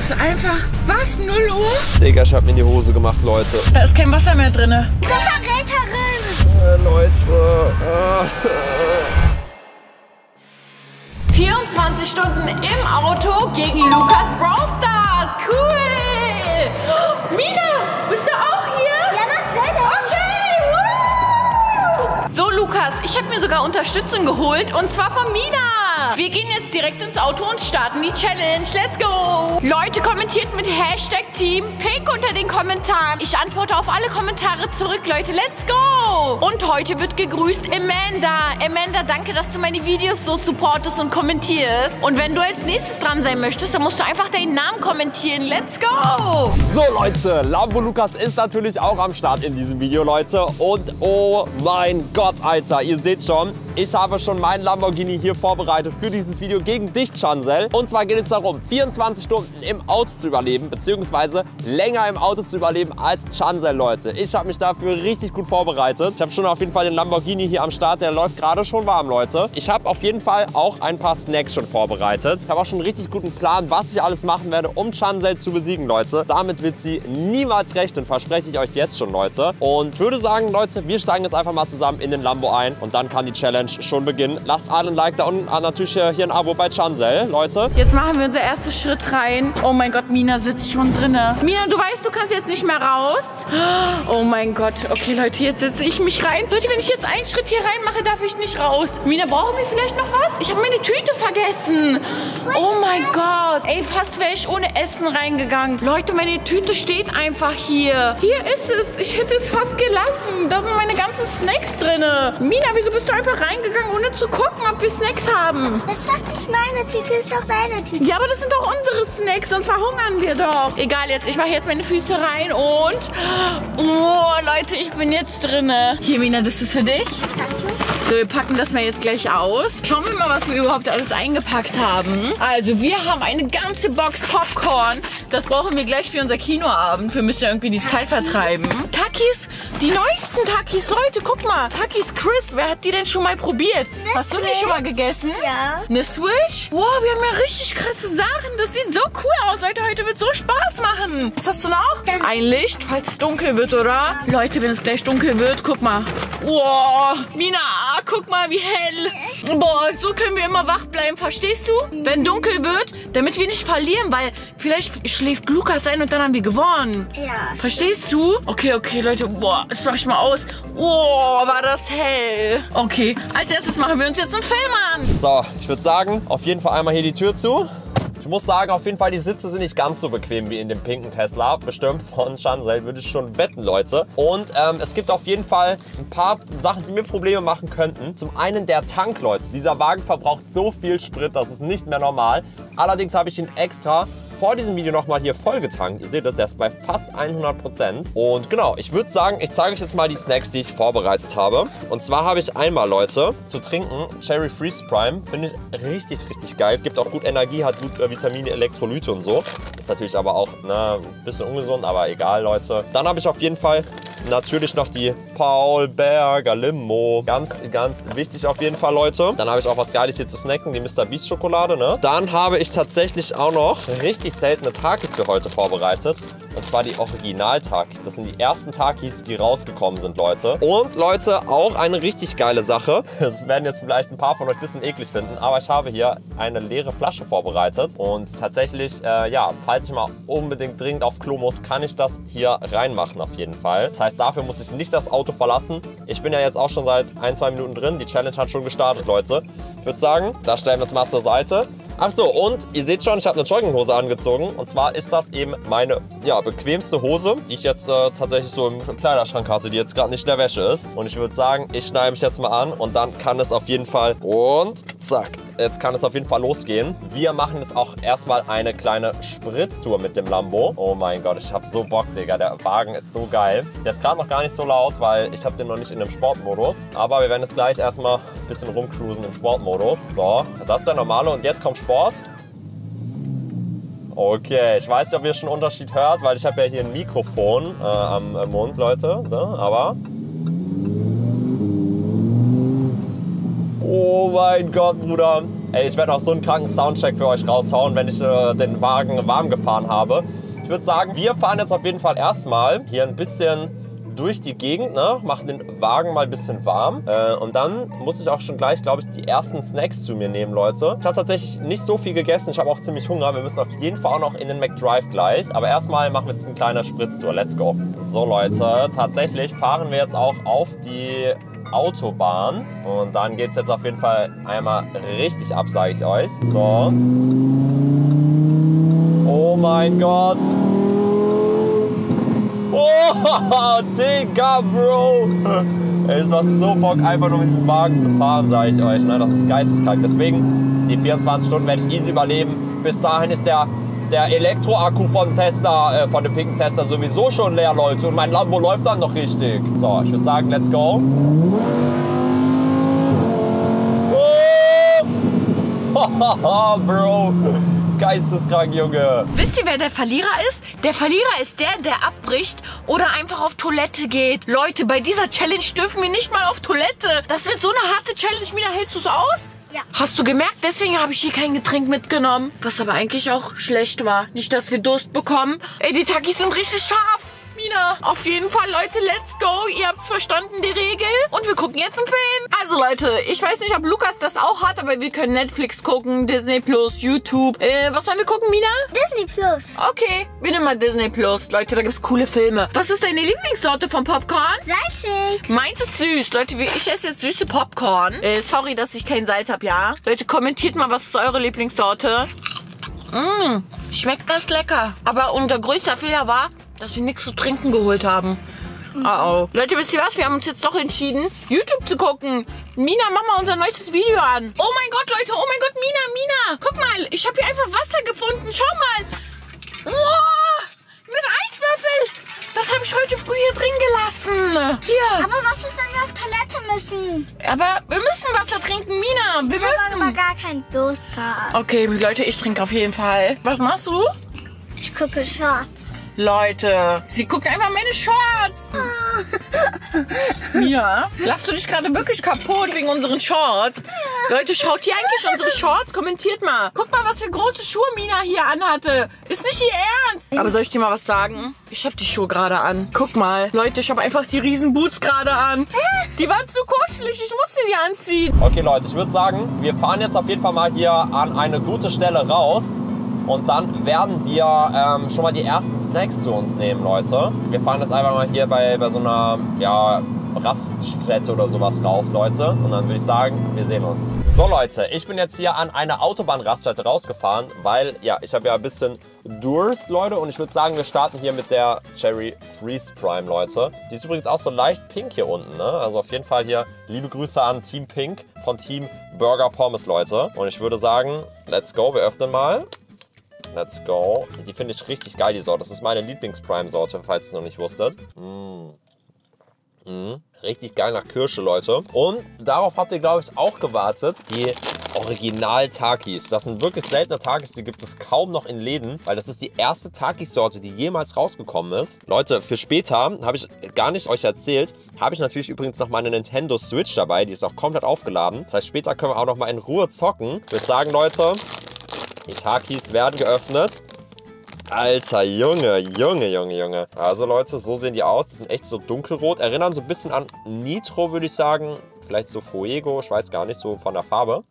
ist einfach... Was? 0 Uhr? Digga, ich hab mir in die Hose gemacht, Leute. Da ist kein Wasser mehr drin. Verräterin! Leute. 24 Stunden im Auto gegen Lukas Brawl Stars. Cool. Mina, bist du auch hier? Ja, natürlich! Okay. Woo. So, Lukas, ich habe mir sogar Unterstützung geholt und zwar von Mina. Wir gehen jetzt direkt ins Auto und starten die Challenge. Let's go! Leute, kommentiert mit Hashtag Team Pink unter den Kommentaren. Ich antworte auf alle Kommentare zurück, Leute. Let's go! Und heute wird gegrüßt Amanda. Amanda, danke, dass du meine Videos so supportest und kommentierst. Und wenn du als nächstes dran sein möchtest, dann musst du einfach deinen Namen kommentieren. Let's go! So, Leute, Lambo Lukas ist natürlich auch am Start in diesem Video, Leute. Und oh mein Gott, Alter, ihr seht schon, ich habe schon meinen Lamborghini hier vorbereitet für dieses Video gegen dich, Chancel. Und zwar geht es darum, 24 Stunden im Auto zu überleben, beziehungsweise länger im Auto zu überleben als Chancel, Leute. Ich habe mich dafür richtig gut vorbereitet. Ich habe schon auf jeden Fall den Lamborghini hier am Start, der läuft gerade schon warm, Leute. Ich habe auf jeden Fall auch ein paar Snacks schon vorbereitet. Ich habe auch schon einen richtig guten Plan, was ich alles machen werde, um Chancel zu besiegen, Leute. Damit wird sie niemals rechnen, verspreche ich euch jetzt schon, Leute. Und ich würde sagen, Leute, wir steigen jetzt einfach mal zusammen in den Lambo ein und dann kann die Challenge schon beginnen. Lasst alle ein Like da unten, natürlich hier ein Abo bei Chancel, Leute. Jetzt machen wir unser erstes Schritt rein. Oh mein Gott, Mina sitzt schon drinne. Mina, du weißt, du kannst jetzt nicht mehr raus. Oh mein Gott. Okay, Leute, jetzt setze ich mich rein. Leute, wenn ich jetzt einen Schritt hier rein mache, darf ich nicht raus. Mina, brauchen wir vielleicht noch was? Ich habe meine Tüte vergessen. Oh mein Gott. Ey, fast wäre ich ohne Essen reingegangen. Leute, meine Tüte steht einfach hier. Hier ist es. Ich hätte es fast gelassen. Da sind meine ganzen Snacks drinne. Mina, wieso bist du einfach reingegangen, ohne zu gucken, ob wir Snacks haben? Das ist doch nicht meine Tüte, ist doch deine Tüte. Ja, aber das sind doch unsere Snacks, sonst verhungern wir doch. Egal, jetzt, ich mache jetzt meine Füße rein und... Oh, Leute, ich bin jetzt drinne. Hier, Mina, das ist für dich. So, wir packen das mal jetzt gleich aus. Schauen wir mal, was wir überhaupt alles eingepackt haben. Also, wir haben eine ganze Box Popcorn. Das brauchen wir gleich für unser Kinoabend. Wir müssen ja irgendwie die Zeit vertreiben. Takis, die neuesten Takis. Leute, guck mal. Takis Crisp. Wer hat die denn schon mal probiert? Hast du die schon mal gegessen? Ja. Eine Swish? Wow, wir haben ja richtig krasse Sachen. Das sieht so cool aus. Leute, heute wird so Spaß machen. Was hast du noch? Ein Licht, falls es dunkel wird, oder? Leute, wenn es gleich dunkel wird, guck mal. Wow, Mina, guck mal, wie hell. Boah, so können wir immer wach bleiben, verstehst du? Wenn dunkel wird, damit wir nicht verlieren, weil vielleicht schläft Lukas ein und dann haben wir gewonnen. Ja. Verstehst du? Okay, Leute, boah, das mach ich mal aus. Oh, war das hell. Okay, als erstes machen wir uns jetzt einen Film an. So, ich würde sagen, auf jeden Fall einmal hier die Tür zu. Ich muss sagen, auf jeden Fall, die Sitze sind nicht ganz so bequem wie in dem pinken Tesla. Bestimmt von Chancel, würde ich schon wetten, Leute. Und es gibt auf jeden Fall ein paar Sachen, die mir Probleme machen könnten. Zum einen der Tank, Leute. Dieser Wagen verbraucht so viel Sprit, das ist nicht mehr normal. Allerdings habe ich ihn extra vor diesem Video nochmal hier voll getankt. Ihr seht das, der ist bei fast 100%. Und genau, ich würde sagen, ich zeige euch jetzt mal die Snacks, die ich vorbereitet habe. Und zwar habe ich einmal, Leute, zu trinken Cherry Freeze Prime. Finde ich richtig, richtig geil. Gibt auch gut Energie, hat gut Vitamine, Elektrolyte und so. Ist natürlich aber auch ein bisschen ungesund, aber egal, Leute. Dann habe ich auf jeden Fall natürlich noch die Paul Berger Limo. Ganz, ganz wichtig auf jeden Fall, Leute. Dann habe ich auch was Geiles hier zu snacken, die Mr. Beast Schokolade, ne? Dann habe ich tatsächlich auch noch richtig seltene Takis für heute vorbereitet. Und zwar die Original-Takis. Das sind die ersten Takis, die rausgekommen sind, Leute. Und, Leute, auch eine richtig geile Sache. Das werden jetzt vielleicht ein paar von euch ein bisschen eklig finden. Aber ich habe hier eine leere Flasche vorbereitet. Und tatsächlich, ja, falls ich mal unbedingt dringend auf Klo muss, kann ich das hier reinmachen auf jeden Fall. Das heißt, dafür muss ich nicht das Auto verlassen. Ich bin ja jetzt auch schon seit 1-2 Minuten drin. Die Challenge hat schon gestartet, Leute. Ich würde sagen, das stellen wir jetzt mal zur Seite. Ach so, und ihr seht schon, ich habe eine Jogginghose angezogen. Und zwar ist das eben meine, ja, bequemste Hose, die ich jetzt tatsächlich so im Kleiderschrank hatte, die jetzt gerade nicht in der Wäsche ist. Und ich würde sagen, ich schneide mich jetzt mal an und dann kann es auf jeden Fall, und zack, jetzt kann es auf jeden Fall losgehen. Wir machen jetzt auch erstmal eine kleine Spritztour mit dem Lambo. Oh mein Gott, ich habe so Bock, Digga. Der Wagen ist so geil. Der ist gerade noch gar nicht so laut, weil ich habe den noch nicht in dem Sportmodus. Aber wir werden jetzt gleich erstmal ein bisschen rumcruisen im Sportmodus. So, das ist der normale und jetzt kommt Sport. Okay, ich weiß nicht, ob ihr schon einen Unterschied hört, weil ich habe ja hier ein Mikrofon am Mund, Leute. Ne? Aber... Oh mein Gott, Bruder. Ey, ich werde auch so einen kranken Soundcheck für euch raushauen, wenn ich den Wagen warm gefahren habe. Ich würde sagen, wir fahren jetzt auf jeden Fall erstmal hier ein bisschen durch die Gegend, ne? Machen den Wagen mal ein bisschen warm. Und dann muss ich auch schon gleich, glaube ich, die ersten Snacks zu mir nehmen, Leute. Ich habe tatsächlich nicht so viel gegessen. Ich habe auch ziemlich Hunger. Wir müssen auf jeden Fall auch noch in den McDrive gleich. Aber erstmal machen wir jetzt eine kleine Spritztour. Let's go. So, Leute, tatsächlich fahren wir jetzt auch auf die Autobahn. Und dann geht es jetzt auf jeden Fall einmal richtig ab, sage ich euch. So. Oh mein Gott. Oh, Digga, Bro. Ey, es macht so Bock, einfach nur mit diesem Wagen zu fahren, sage ich euch. Ne? Das ist geisteskrank. Deswegen, die 24 Stunden werde ich easy überleben. Bis dahin ist der Elektroakku von Tesla, von dem pinken Tesla sowieso schon leer, Leute. Und mein Lambo läuft dann noch richtig. So, ich würde sagen, let's go. Oh, Bro. Geisteskrank, Junge. Wisst ihr, wer der Verlierer ist? Der Verlierer ist der abbricht oder einfach auf Toilette geht. Leute, bei dieser Challenge dürfen wir nicht mal auf Toilette. Das wird so eine harte Challenge. Mina, hältst du es aus? Ja. Hast du gemerkt? Deswegen habe ich hier kein Getränk mitgenommen. Was aber eigentlich auch schlecht war. Nicht, dass wir Durst bekommen. Ey, die Takis sind richtig scharf. Mina, auf jeden Fall, Leute, let's go. Ihr habt's verstanden, die Regel. Und wir gucken jetzt einen Film. Also, Leute, ich weiß nicht, ob Lukas das auch hat, aber wir können Netflix gucken, Disney Plus, YouTube. Was sollen wir gucken, Mina? Disney Plus. Okay, wir nehmen mal Disney Plus. Leute, da gibt's coole Filme. Was ist deine Lieblingssorte von Popcorn? Salzig. Meins ist süß. Leute, ich esse jetzt süße Popcorn. Sorry, dass ich kein Salz habe, ja? Leute, kommentiert mal, was ist eure Lieblingssorte? Schmeckt das lecker. Aber unser größter Fehler war, dass wir nichts zu trinken geholt haben. Oh. Leute, wisst ihr was? Wir haben uns jetzt doch entschieden, YouTube zu gucken. Mina, mach mal unser neuestes Video an. Oh mein Gott, Leute. Oh mein Gott, Mina. Guck mal, ich habe hier einfach Wasser gefunden. Schau mal. Oh, mit Eiswürfel. Das habe ich heute früh hier drin gelassen. Hier. Aber was ist, wenn wir auf Toilette müssen? Aber wir müssen Wasser trinken, Mina. Wir Ich habe aber müssen. gar keinen Durst gehabt. Okay, Leute, ich trinke auf jeden Fall. Was machst du? Ich gucke Shorts. Leute, sie guckt einfach meine Shorts. Ja. Lachst du dich gerade wirklich kaputt wegen unseren Shorts? Leute, schaut ihr eigentlich unsere Shorts? Kommentiert mal. Guck mal, was für große Schuhe Mina hier anhatte. Ist nicht ihr Ernst. Aber soll ich dir mal was sagen? Ich habe die Schuhe gerade an. Guck mal. Leute, ich habe einfach die riesen Boots gerade an. Die waren zu kuschelig. Ich musste die anziehen. Okay, Leute, ich würde sagen, wir fahren jetzt auf jeden Fall mal hier an eine gute Stelle raus. Und dann werden wir schon mal die ersten Snacks zu uns nehmen, Leute. Wir fahren jetzt einfach mal hier bei so einer, ja, Raststätte oder sowas raus, Leute. Und dann würde ich sagen, wir sehen uns. So, Leute, ich bin jetzt hier an einer Autobahnraststätte rausgefahren, weil, ja, ich habe ja ein bisschen Durst, Leute. Und ich würde sagen, wir starten hier mit der Cherry Freeze Prime, Leute. Die ist übrigens auch so leicht pink hier unten, ne? Also auf jeden Fall hier liebe Grüße an Team Pink von Team Burger Pommes, Leute. Und ich würde sagen, let's go, wir öffnen mal. Let's go. Die finde ich richtig geil, die Sorte. Das ist meine Lieblings-Prime-Sorte, falls ihr es noch nicht wusstet. Richtig geil nach Kirsche, Leute. Und darauf habt ihr, glaube ich, auch gewartet. Die Original-Takis. Das sind wirklich seltene Takis, die gibt es kaum noch in Läden, weil das ist die erste Takis-Sorte, die jemals rausgekommen ist. Leute, für später, habe ich gar nicht euch erzählt, habe ich natürlich übrigens noch meine Nintendo Switch dabei. Die ist auch komplett aufgeladen. Das heißt, später können wir auch noch mal in Ruhe zocken. Ich würde sagen, Leute, die Takis werden geöffnet. Alter, Junge. Also Leute, so sehen die aus. Die sind echt so dunkelrot. Erinnern so ein bisschen an Nitro, würde ich sagen. Vielleicht so Fuego, ich weiß gar nicht, so von der Farbe.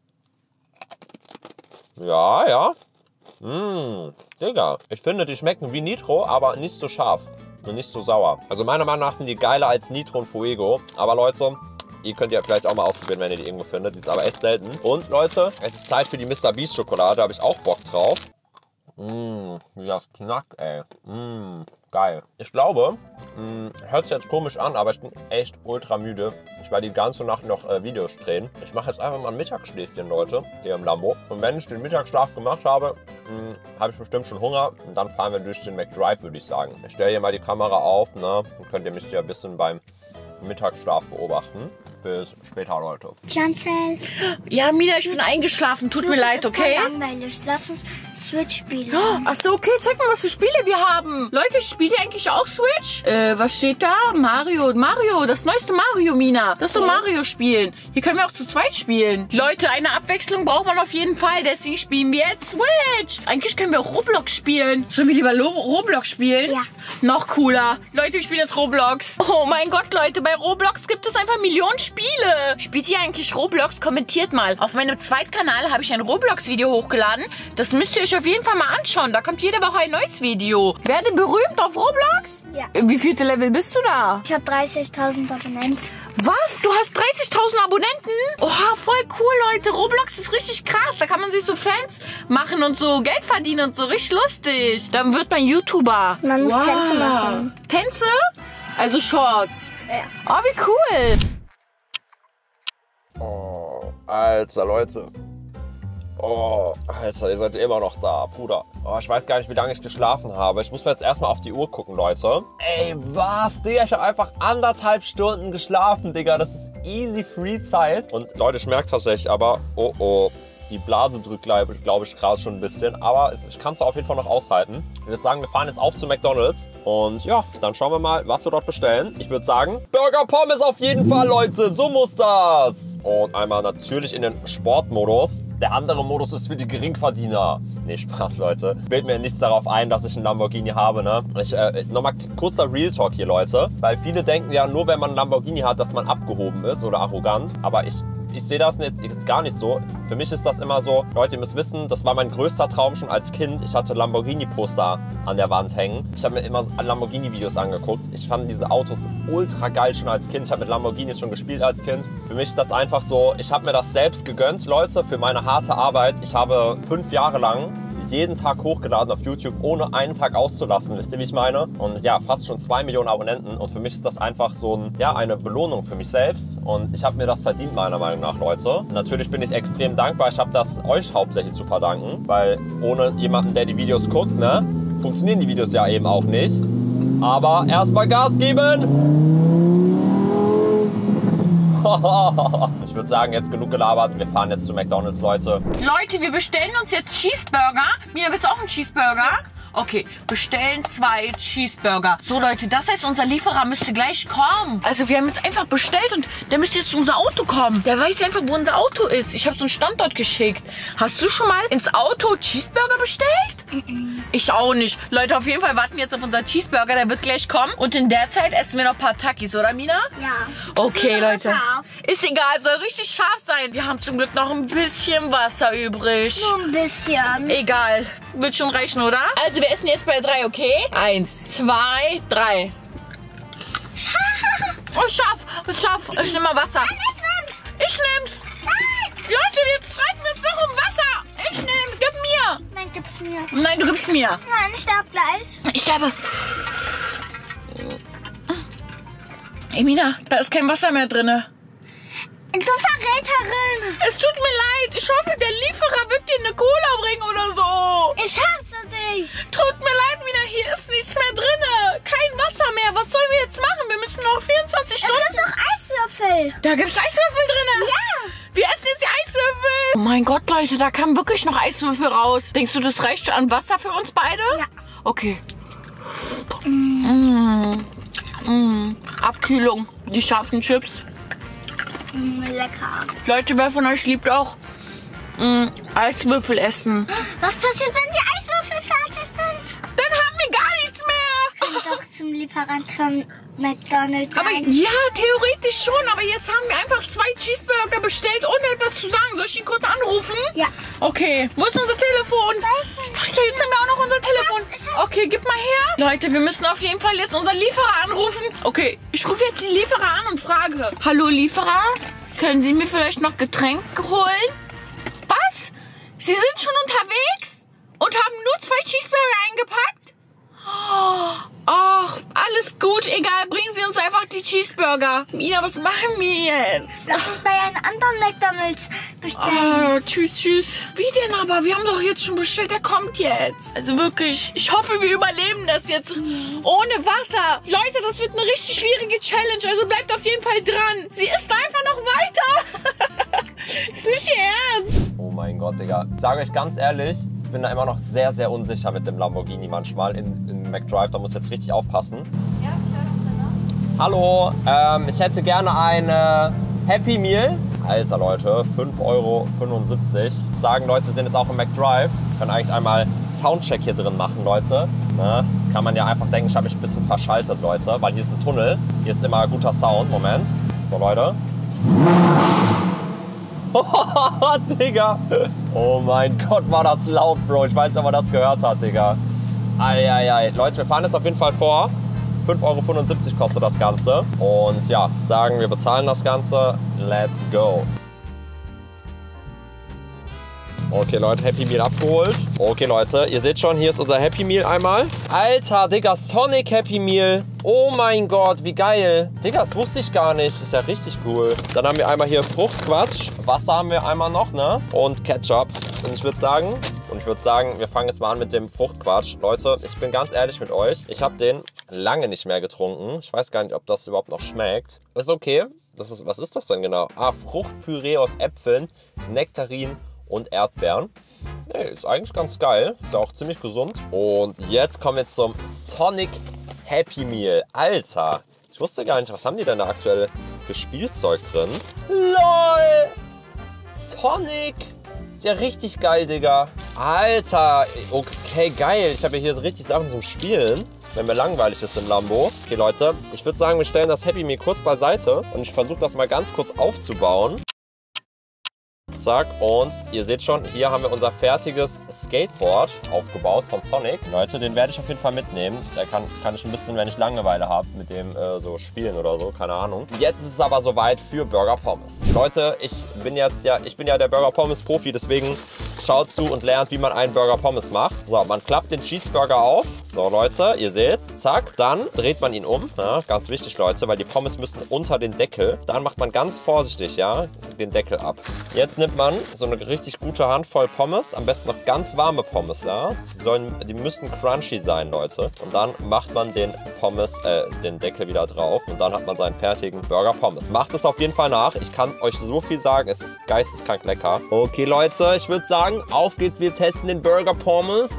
Ja. Digga. Ich finde, die schmecken wie Nitro, aber nicht so scharf und nicht so sauer. Also meiner Meinung nach sind die geiler als Nitro und Fuego. Aber Leute, ihr könnt ja vielleicht auch mal ausprobieren, wenn ihr die irgendwo findet. Die ist aber echt selten. Und Leute, es ist Zeit für die Mr. Beast Schokolade. Da habe ich auch Bock drauf. Wie das knackt, ey. Geil. Ich glaube, hört sich jetzt komisch an, aber ich bin echt ultra müde. Ich werde die ganze Nacht noch Videos drehen. Ich mache jetzt einfach mal ein Mittagsschläfchen, Leute, hier im Lambo. Und wenn ich den Mittagsschlaf gemacht habe, habe ich bestimmt schon Hunger. Und dann fahren wir durch den McDrive, würde ich sagen. Ich stelle hier mal die Kamera auf, ne? Dann könnt ihr mich hier ein bisschen beim Mittagsschlaf beobachten. bis später, Leute. Janzel. Ja, Mina, ich bin eingeschlafen. Tut mir leid, okay? Langweilig. Lass uns Switch spielen. Ach so, okay. Zeig mal, was für Spiele wir haben. Leute, spielt ihr eigentlich auch Switch? Was steht da? Mario, das neueste Mario, Mina. Lass doch Mario spielen. Hier können wir auch zu zweit spielen. Leute, eine Abwechslung braucht man auf jeden Fall. Deswegen spielen wir jetzt Switch. Eigentlich können wir auch Roblox spielen. Sollen wir lieber Roblox spielen? Ja. Noch cooler. Leute, wir spielen jetzt Roblox. Oh mein Gott, Leute, bei Roblox gibt es einfach Millionen Spiele. Spielt ihr eigentlich Roblox? Kommentiert mal. Auf meinem Zweitkanal habe ich ein Roblox-Video hochgeladen. Das müsst ihr euch auf jeden Fall mal anschauen. Da kommt jede Woche ein neues Video. Werde berühmt auf Roblox? Ja. Wie vielte Level bist du da? Ich habe 30.000 Abonnenten. Was? Du hast 30.000 Abonnenten? Oha, voll cool, Leute. Roblox ist richtig krass. Da kann man sich so Fans machen und so Geld verdienen und so. Richtig lustig. Dann wird man YouTuber. Man muss Tänze machen. Tänze? Also Shorts. Ja. Oh, wie cool. Oh, Alter, Leute. Oh, Alter, ihr seid immer noch da, Bruder. Oh, ich weiß gar nicht, wie lange ich geschlafen habe. Ich muss mir jetzt erstmal auf die Uhr gucken, Leute. Ey, was, Digga? Ich habe einfach 1,5 Stunden geschlafen, Digga. Das ist easy free Zeit. Und Leute, ich merke tatsächlich aber, oh, die Blase drückt, glaube ich, gerade schon ein bisschen. Aber ich kann es auf jeden Fall noch aushalten. Ich würde sagen, wir fahren jetzt auf zu McDonald's. Und ja, dann schauen wir mal, was wir dort bestellen. Ich würde sagen, Burger Pommes auf jeden Fall, Leute. So muss das. Und einmal natürlich in den Sportmodus. Der andere Modus ist für die Geringverdiener. Nee, Spaß, Leute. Bild mir nichts darauf ein, dass ich einen Lamborghini habe, ne? Nochmal kurzer Real Talk hier, Leute. Weil viele denken ja, nur wenn man einen Lamborghini hat, dass man abgehoben ist oder arrogant. Aber ich sehe das jetzt gar nicht so. Für mich ist das immer so, Leute, ihr müsst wissen, das war mein größter Traum schon als Kind. Ich hatte Lamborghini-Poster an der Wand hängen. Ich habe mir immer Lamborghini-Videos angeguckt. Ich fand diese Autos ultra geil schon als Kind. Ich habe mit Lamborghinis schon gespielt als Kind. Für mich ist das einfach so, ich habe mir das selbst gegönnt, Leute, für meine harte Arbeit. Ich habe 5 Jahre lang jeden Tag hochgeladen auf YouTube, ohne einen Tag auszulassen. Wisst ihr, wie ich meine? Und ja, fast schon 2 Millionen Abonnenten. Und für mich ist das einfach so eine Belohnung für mich selbst. Und ich habe mir das verdient, meiner Meinung nach, Leute. Und natürlich bin ich extrem dankbar. Ich habe das euch hauptsächlich zu verdanken. Weil ohne jemanden, der die Videos guckt, ne, funktionieren die Videos ja eben auch nicht. Aber erstmal Gas geben! Ich würde sagen, jetzt genug gelabert. Wir fahren jetzt zu McDonald's, Leute. Leute, wir bestellen uns jetzt Cheeseburger. Mia, willst du auch einen Cheeseburger? Okay, bestellen 2 Cheeseburger. So, Leute, das heißt, unser Lieferer müsste gleich kommen. Also, wir haben jetzt einfach bestellt und der müsste jetzt zu unser Auto kommen. Der weiß einfach, wo unser Auto ist. Ich habe so einen Standort geschickt. Hast du schon mal ins Auto Cheeseburger bestellt? Ich auch nicht. Leute, auf jeden Fall warten wir jetzt auf unser Cheeseburger. Der wird gleich kommen. Und in der Zeit essen wir noch ein paar Takis, oder, Mina? Ja. Okay, Leute. Scharf. Ist egal, soll richtig scharf sein. Wir haben zum Glück noch ein bisschen Wasser übrig. Nur ein bisschen. Egal. Wird schon reichen, oder? Also, wir essen jetzt bei 3, okay? 1, 2, 3. Oh, scharf. Ich nehme mal Wasser. Nein, Ich nehm's. Nein. Leute, jetzt streiten wir uns noch um Wasser. Ich nehm's. Gib mir. Nein, gib's mir. Nein, du gibst mir. Nein, ich sterbe gleich. Ich sterbe. Emina, da ist kein Wasser mehr drin. Du Verräterin. Es tut mir leid. Ich hoffe, der Lieferer wird dir eine Cola bringen oder so. Ich hasse dich. Tut mir leid, Mina, hier ist nichts mehr drin. Kein Wasser mehr. Was sollen wir jetzt machen? Wir müssen noch 24 Es Stunden... gibt doch Eiswürfel. Da gibt's Eiswürfel drin. Ja. Wir essen jetzt die Eiswürfel. Oh mein Gott, Leute, da kamen wirklich noch Eiswürfel raus. Denkst du, das reicht an Wasser für uns beide? Ja. Okay. Abkühlung. Die scharfen Chips. Lecker. Leute, wer von euch liebt auch Eiswürfel essen? Was passiert, wenn die Eiswürfel fertig sind? Dann haben wir gar nichts mehr. Geh doch zum Lieferanten McDonald's. Aber ein. ja, theoretisch schon. Aber jetzt haben wir einfach 2 Cheeseburger bestellt, ohne etwas zu sagen. Soll ich ihn kurz anrufen? Ja. Okay, wo ist unser Telefon? Weiß nicht. Leute, jetzt haben wir auch noch unser Telefon. Ich hab's. Okay, gib mal her. Leute, wir müssen auf jeden Fall jetzt unseren Lieferer anrufen. Okay, ich rufe jetzt den Lieferer an und frage. Hallo Lieferer, können Sie mir vielleicht noch Getränke holen? Was? Sie sind schon unterwegs? Und haben nur 2 Cheeseburger eingepackt? Ach, alles gut, egal, bringen Sie uns einfach die Cheeseburger. Mina, was machen wir jetzt? Lass uns bei einem anderen McDonald's bestellen. Oh, tschüss, tschüss. Wie denn aber? Wir haben doch jetzt schon bestellt, der kommt jetzt. Also wirklich, ich hoffe, wir überleben das jetzt ohne Wasser. Leute, das wird eine richtig schwierige Challenge, also bleibt auf jeden Fall dran. Sie isst einfach noch weiter. Ist nicht ihr Ernst. Oh mein Gott, Digga. Ich sage euch ganz ehrlich, ich bin da immer noch sehr, sehr unsicher mit dem Lamborghini manchmal in McDrive. Da muss ich jetzt richtig aufpassen. Ja, Hallo, ich hätte gerne eine Happy Meal. Alter Leute, 5,75 Euro. Sagen Leute, wir sind jetzt auch im McDrive. Können eigentlich einmal Soundcheck hier drin machen, Leute. Ne? Kann man ja einfach denken, ich habe mich ein bisschen verschaltet, Leute. Weil hier ist ein Tunnel. Hier ist immer guter Sound. Moment. So, Leute. Digga. Oh mein Gott, war das laut, Bro. Ich weiß nicht, ob man das gehört hat, Digga. Eieiei. Leute, wir fahren jetzt auf jeden Fall vor. 5,75 Euro kostet das Ganze. Und ja, sagen wir bezahlen das Ganze. Let's go. Okay, Leute, Happy Meal abgeholt. Okay, Leute, ihr seht schon, hier ist unser Happy Meal einmal. Alter, Digga, Sonic Happy Meal. Oh mein Gott, wie geil. Digga, das wusste ich gar nicht. Ist ja richtig cool. Dann haben wir einmal hier Fruchtquatsch. Wasser haben wir einmal noch, ne? Und Ketchup. Und ich würde sagen, wir fangen jetzt mal an mit dem Fruchtquatsch. Leute, ich bin ganz ehrlich mit euch. Ich habe den lange nicht mehr getrunken. Ich weiß gar nicht, ob das überhaupt noch schmeckt. Ist okay. Was ist das denn genau? Ah, Fruchtpüree aus Äpfeln, Nektarin und Erdbeeren. Nee, ist eigentlich ganz geil. Ist ja auch ziemlich gesund. Und jetzt kommen wir zum Sonic Happy Meal. Alter, ich wusste gar nicht, was haben die denn da aktuell für Spielzeug drin? LOL! Sonic! Ist ja richtig geil, Digga. Alter, okay, geil. Ich habe ja hier so richtig Sachen zum Spielen, wenn mir langweilig ist im Lambo. Okay, Leute, ich würde sagen, wir stellen das Happy Meal kurz beiseite und ich versuche das mal ganz kurz aufzubauen. Zack, und ihr seht schon, hier haben wir unser fertiges Skateboard aufgebaut von Sonic. Leute, den werde ich auf jeden Fall mitnehmen. Da kann ich ein bisschen, wenn ich Langeweile habe, mit dem so spielen oder so, keine Ahnung. Jetzt ist es aber soweit für Burger Pommes. Leute, ich bin ja der Burger Pommes Profi, deswegen schaut zu und lernt, wie man einen Burger Pommes macht. So, man klappt den Cheeseburger auf. So, Leute, ihr seht's, zack. Dann dreht man ihn um. Ja, ganz wichtig, Leute, weil die Pommes müssen unter den Deckel. Dann macht man ganz vorsichtig, ja, den Deckel ab. Jetzt nimmt man so eine richtig gute Handvoll Pommes, am besten noch ganz warme Pommes, ja. Die müssen crunchy sein, Leute. Und dann macht man den Deckel wieder drauf und dann hat man seinen fertigen Burger Pommes. Macht es auf jeden Fall nach. Ich kann euch so viel sagen, es ist geisteskrank lecker. Okay, Leute, ich würde sagen, auf geht's, wir testen den Burger Pommes.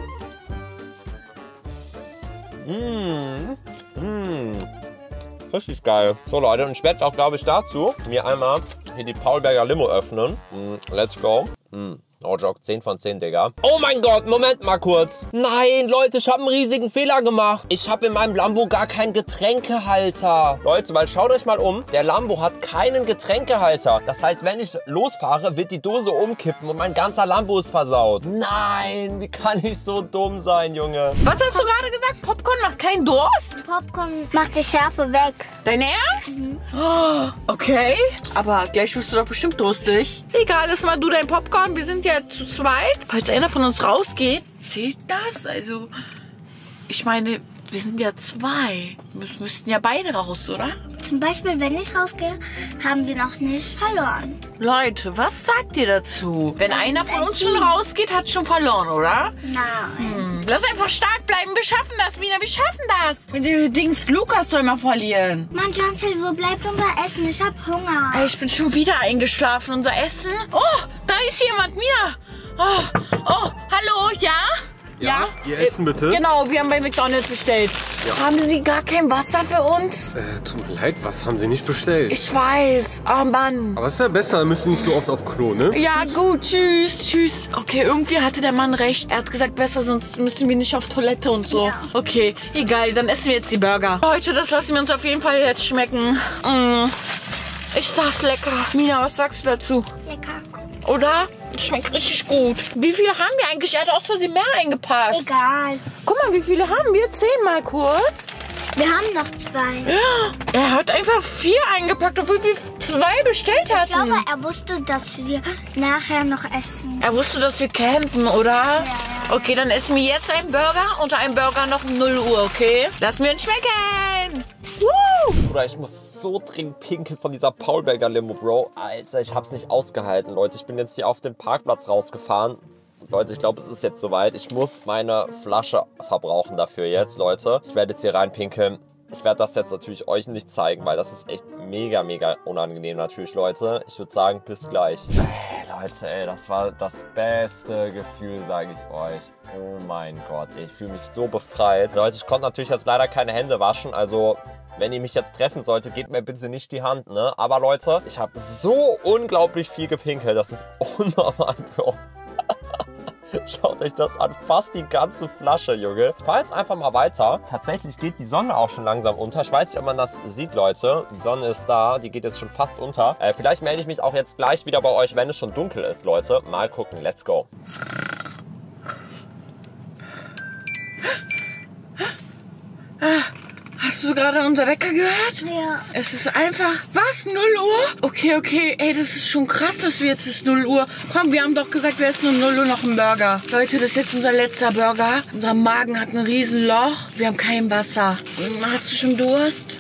Richtig geil. So, Leute, und ich werde auch, glaube ich, dazu mir einmal hier die Paulberger Limo öffnen. Let's go. No joke, 10 von 10, Digga. Oh mein Gott, Moment mal kurz. Nein, Leute, ich habe einen riesigen Fehler gemacht. Ich habe in meinem Lambo gar keinen Getränkehalter. Leute, weil schaut euch mal um. Der Lambo hat keinen Getränkehalter. Das heißt, wenn ich losfahre, wird die Dose umkippen und mein ganzer Lambo ist versaut. Nein, wie kann ich so dumm sein, Junge? Was hast du gerade gesagt? Popcorn macht keinen Durst? Popcorn macht die Schärfe weg. Dein Ernst? Oh, okay. Aber gleich wirst du doch bestimmt durstig. Egal, lass mal du dein Popcorn. Wir sind ja zu zweit. Falls einer von uns rausgeht, zählt das? Also, ich meine, wir sind ja zwei. Wir müssten ja beide raus, oder? Zum Beispiel, wenn ich rausgehe, haben wir noch nicht verloren. Leute, was sagt ihr dazu? Wenn einer von uns schon rausgeht, hat schon verloren, oder? Nein. Lass einfach stark bleiben. Wir schaffen das, Mina. Wir schaffen das. Mit dem Dings, Lukas soll mal verlieren. Mann, Chancel, wo bleibt unser Essen? Ich hab Hunger. Ey, ich bin schon wieder eingeschlafen. Unser Essen. Oh, da ist jemand, Mina. Oh, hallo, ja? Ja, Ihr Essen bitte. Genau, wir haben bei McDonald's bestellt. Ja. Haben Sie gar kein Wasser für uns? Tut mir leid, was haben Sie nicht bestellt? Ich weiß. Oh Mann. Aber ist ja besser, dann müssen Sie nicht so oft auf Klo, ne? Ja, gut. Tschüss. Okay, irgendwie hatte der Mann recht. Er hat gesagt, besser, sonst müssen wir nicht auf Toilette und so. Ja. Okay, egal, dann essen wir jetzt die Burger. Leute, das lassen wir uns auf jeden Fall jetzt schmecken. Ist das lecker. Mina, was sagst du dazu? Lecker. Oder? Schmeckt richtig gut. Wie viele haben wir eigentlich? Er hat aus Versehen mehr eingepackt. Egal. Guck mal, wie viele haben wir? 10 mal kurz. Wir haben noch 2. Er hat einfach 4 eingepackt, obwohl wir 2 bestellt hatten. Ich glaube, er wusste, dass wir nachher noch essen. Er wusste, dass wir campen, oder? Ja. Okay, dann essen wir jetzt einen Burger und einen Burger noch um 0 Uhr, okay? Lass mir ihn schmecken. Bruder, ich muss so dringend pinkeln von dieser Paulberger Limo, Bro. Alter, ich hab's nicht ausgehalten, Leute. Ich bin jetzt hier auf den Parkplatz rausgefahren. Leute, ich glaube, es ist jetzt soweit. Ich muss meine Flasche verbrauchen dafür jetzt, Leute. Ich werde jetzt hier reinpinkeln. Ich werde das jetzt natürlich euch nicht zeigen, weil das ist echt mega, mega unangenehm natürlich, Leute. Ich würde sagen, bis gleich. Ey, Leute, ey, das war das beste Gefühl, sage ich euch. Oh mein Gott, ey, ich fühle mich so befreit. Leute, ich konnte natürlich jetzt leider keine Hände waschen, also... Wenn ihr mich jetzt treffen solltet, gebt mir bitte nicht die Hand, ne? Aber Leute, ich habe so unglaublich viel gepinkelt. Das ist unnormal, Bro. Schaut euch das an. Fast die ganze Flasche, Junge. Ich fahre jetzt einfach mal weiter. Tatsächlich geht die Sonne auch schon langsam unter. Ich weiß nicht, ob man das sieht, Leute. Die Sonne ist da. Die geht jetzt schon fast unter. Vielleicht melde ich mich auch jetzt gleich wieder bei euch, wenn es schon dunkel ist, Leute. Mal gucken. Let's go. Hast du gerade unser Wecker gehört? Ja. Es ist einfach... Was? 0 Uhr? Okay. Ey, das ist schon krass, dass wir jetzt bis 0 Uhr... Komm, wir haben doch gesagt, wir essen um 0 Uhr noch einen Burger. Leute, das ist jetzt unser letzter Burger. Unser Magen hat ein Riesenloch. Wir haben kein Wasser. Hast du schon Durst?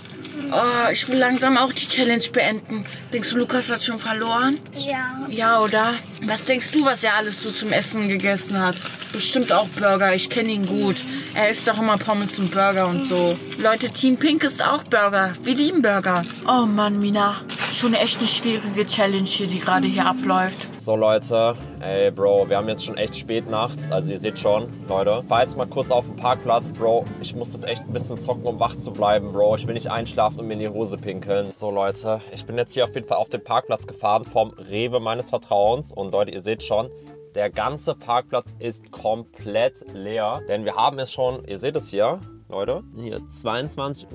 Oh, ich will langsam auch die Challenge beenden. Denkst du, Lukas hat schon verloren? Ja. Ja, oder? Was denkst du, was er alles so zum Essen gegessen hat? Bestimmt auch Burger, ich kenne ihn gut. Er isst doch immer Pommes und Burger und so. Leute, Team Pink isst auch Burger. Wir lieben Burger. Oh Mann, Mina. Schon echt eine schwierige Challenge hier, die gerade hier abläuft. So, Leute. Ey, Bro, wir haben jetzt schon echt spät nachts. Also ihr seht schon, Leute. Ich fahr jetzt mal kurz auf den Parkplatz. Bro, ich muss jetzt echt ein bisschen zocken, um wach zu bleiben, Bro. Ich will nicht einschlafen und mir in die Hose pinkeln. So, Leute. Ich bin jetzt hier auf jeden Fall auf den Parkplatz gefahren vom Rewe meines Vertrauens. Und Leute, ihr seht schon, der ganze Parkplatz ist komplett leer. Denn wir haben es schon, ihr seht es hier, Leute, hier 22:32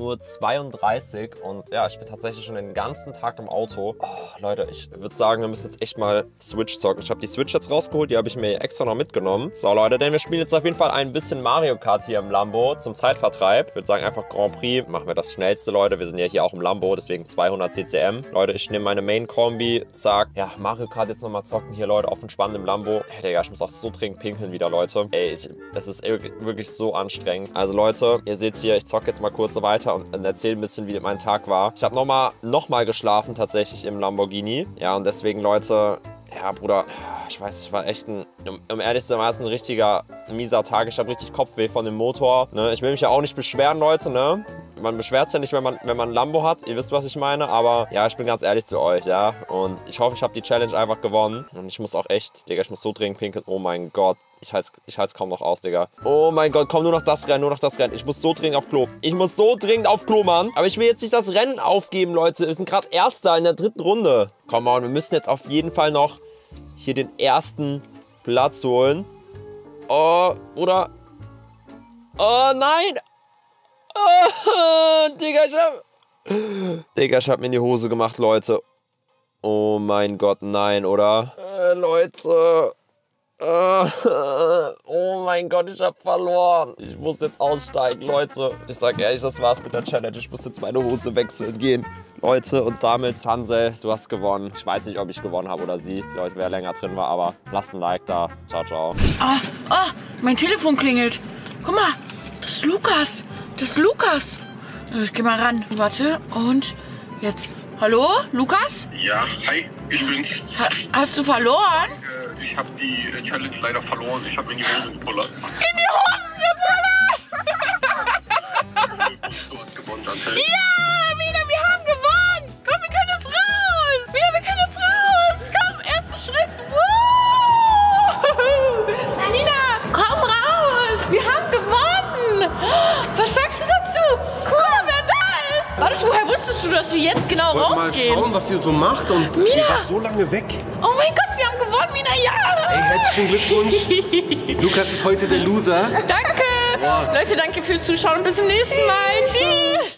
Uhr und ja, ich bin tatsächlich schon den ganzen Tag im Auto. Oh, Leute, ich würde sagen, wir müssen jetzt echt mal Switch zocken. Ich habe die Switch jetzt rausgeholt, die habe ich mir extra noch mitgenommen. So, Leute, denn wir spielen jetzt auf jeden Fall ein bisschen Mario Kart hier im Lambo zum Zeitvertreib. Ich würde sagen, einfach Grand Prix. Machen wir das schnellste, Leute. Wir sind ja hier auch im Lambo, deswegen 200 CCM. Leute, ich nehme meine Main-Kombi, zack. Ja, Mario Kart jetzt nochmal zocken hier, Leute, auf entspannt im Lambo. Hey, Digga, ich muss auch so dringend pinkeln wieder, Leute. Ey, es ist wirklich so anstrengend. Also, Leute, ihr seht hier, ich zocke jetzt mal kurz so weiter und erzähle ein bisschen, wie mein Tag war. Ich habe noch mal geschlafen tatsächlich im Lamborghini. Ja, und deswegen, Leute, ja, Bruder, ich weiß, ich war echt um ehrlich zu sein, war es ein richtiger mieser Tag. Ich habe richtig Kopfweh von dem Motor. Ne? Ich will mich ja auch nicht beschweren, Leute, ne? Man beschwert sich ja nicht, wenn man ein Lambo hat. Ihr wisst, was ich meine. Aber ja, ich bin ganz ehrlich zu euch, ja. Und ich hoffe, ich habe die Challenge einfach gewonnen. Und ich muss auch echt, Digga, ich muss so dringend pinkeln. Oh mein Gott. Ich halt's kaum noch aus, Digga. Oh mein Gott, komm, nur noch das Rennen, nur noch das Rennen. Ich muss so dringend auf Klo. Ich muss so dringend auf Klo, Mann. Aber ich will jetzt nicht das Rennen aufgeben, Leute. Wir sind gerade Erster in der 3. Runde. Komm on, wir müssen jetzt auf jeden Fall noch hier den ersten Platz holen. Oh, oder... Oh, nein! Oh, Digga, ich hab mir in die Hose gemacht, Leute. Oh mein Gott, nein, oder? Leute... Oh mein Gott, ich hab verloren. Ich muss jetzt aussteigen, Leute. Ich sag ehrlich, das war's mit der Challenge. Ich muss jetzt meine Hose wechseln gehen. Leute, und damit, Hansel, du hast gewonnen. Ich weiß nicht, ob ich gewonnen habe oder sie. Leute, wer länger drin war, aber lasst ein Like da. Ciao, ciao. Mein Telefon klingelt. Guck mal, das ist Lukas. Das ist Lukas. Ich geh mal ran. Warte, und jetzt. Hallo, Lukas? Ja, hi, ich bin's. Hast du verloren? Ich habe die Challenge leider verloren. Ich habe in die Hose gepullert. In die Hose gepullert! Du hast gewonnen, Chantal. Ja, Mina, wir haben gewonnen! Komm, wir können jetzt raus! Mina, wir können jetzt raus! Komm, erster Schritt! Mina, komm raus! Wir haben gewonnen! Was sagst du dazu? Cool, wer da ist! Warte, woher wusstest du, dass wir jetzt genau rausgehen? Mal schauen, was ihr so macht und Mina! ihr wart so lange weg. Oh mein Gott, wir haben gewonnen, Mina, ja! Ey, herzlichen Glückwunsch. Lukas ist heute der Loser. Danke! Boah. Leute, danke fürs Zuschauen und bis zum nächsten Mal. Tschüss!